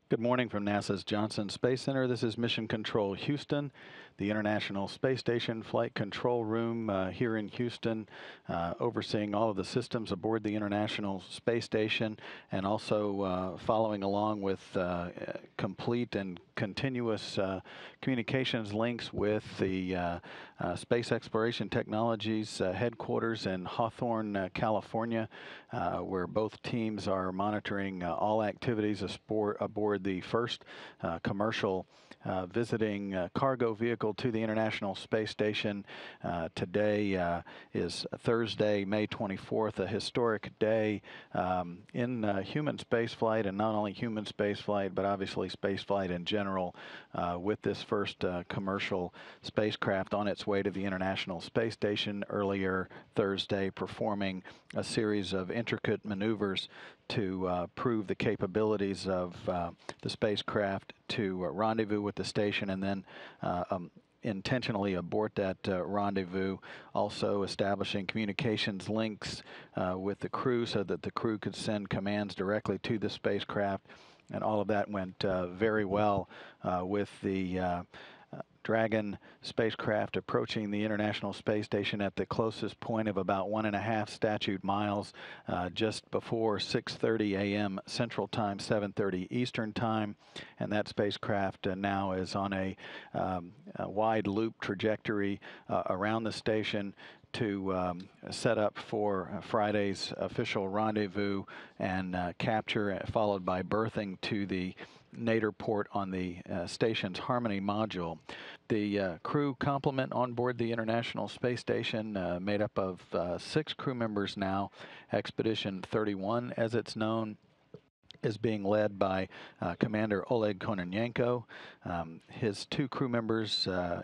Good morning from NASA's Johnson Space Center. This is Mission Control Houston, the International Space Station Flight Control Room here in Houston, overseeing all of the systems aboard the International Space Station and also following along with complete and continuous communications links with the Space Exploration Technologies headquarters in Hawthorne, California, where both teams are monitoring all activities aboard the first commercial visiting cargo vehicle to the International Space Station. Today is Thursday, May 24th, a historic day in human spaceflight, and not only human spaceflight, but obviously spaceflight in general, with this first commercial spacecraft on its way to the International Space Station earlier Thursday, performing a series of intricate maneuvers to prove the capabilities of the spacecraft to rendezvous with the station and then intentionally abort that rendezvous, also establishing communications links with the crew so that the crew could send commands directly to the spacecraft. And all of that went very well with the Dragon spacecraft approaching the International Space Station at the closest point of about 1.5 statute miles just before 6:30 a.m. Central Time, 7:30 Eastern Time. And that spacecraft now is on a wide loop trajectory around the station to set up for Friday's official rendezvous and capture, followed by berthing to the nadir port on the station's Harmony module. The crew complement on board the International Space Station, made up of 6 crew members now. Expedition 31, as it's known, is being led by Commander Oleg Kononenko. His 2 crew members,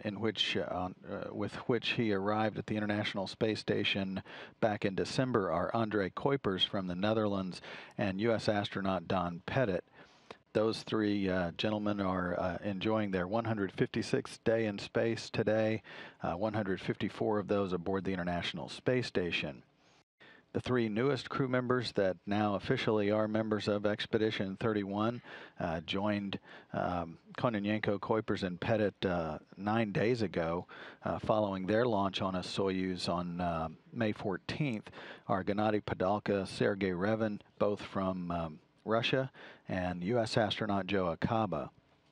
with which he arrived at the International Space Station back in December, are André Kuipers from the Netherlands and U.S. astronaut Don Pettit. Those 3 gentlemen are enjoying their 156th day in space today, 154 of those aboard the International Space Station. The 3 newest crew members that now officially are members of Expedition 31 joined Kononenko, Kuipers, and Pettit 9 days ago, following their launch on a Soyuz on May 14th. Are Gennady Padalka, Sergei Revin, both from Russia, and U.S. astronaut Joe Acaba.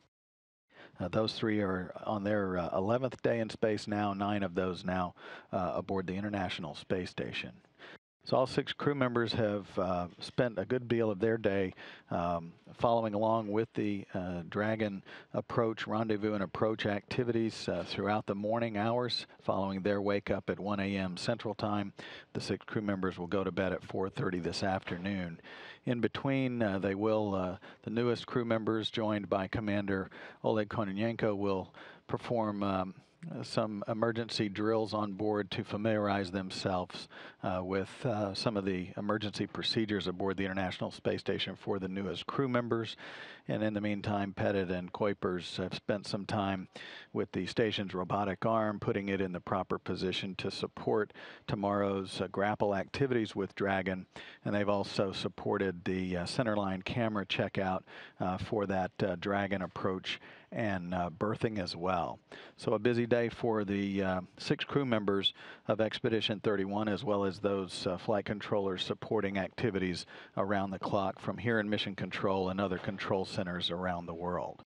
Those 3 are on their 11th day in space now, 9 of those now aboard the International Space Station. So all 6 crew members have spent a good deal of their day following along with the Dragon approach, rendezvous and approach activities throughout the morning hours following their wake up at 1 a.m. Central Time. The 6 crew members will go to bed at 4:30 this afternoon. In between, the newest crew members, joined by Commander Oleg Kononenko, will perform some emergency drills on board to familiarize themselves with some of the emergency procedures aboard the International Space Station for the newest crew members. And in the meantime, Pettit and Kuipers have spent some time with the station's robotic arm, putting it in the proper position to support tomorrow's grapple activities with Dragon. And they've also supported the centerline camera checkout for that Dragon approach and berthing as well. So a busy day for the 6 crew members of Expedition 31, as well as those flight controllers supporting activities around the clock from here in Mission Control and other control centers around the world.